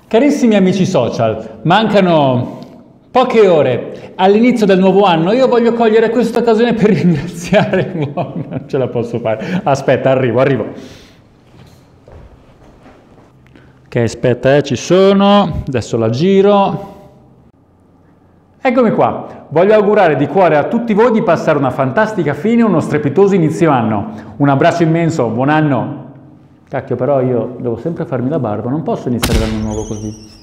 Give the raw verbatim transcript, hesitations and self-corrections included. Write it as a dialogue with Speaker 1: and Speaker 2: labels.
Speaker 1: Carissimi amici social, mancano poche ore all'inizio del nuovo anno. Io voglio cogliere questa occasione per ringraziare voi. Non ce la posso fare. Aspetta, arrivo, arrivo. Ok, aspetta, eh, ci sono. Adesso la giro. Eccomi qua. Voglio augurare di cuore a tutti voi di passare una fantastica fine e uno strepitoso inizio anno. Un abbraccio immenso, buon anno. Cacchio, però io devo sempre farmi la barba, non posso iniziare l'anno nuovo così.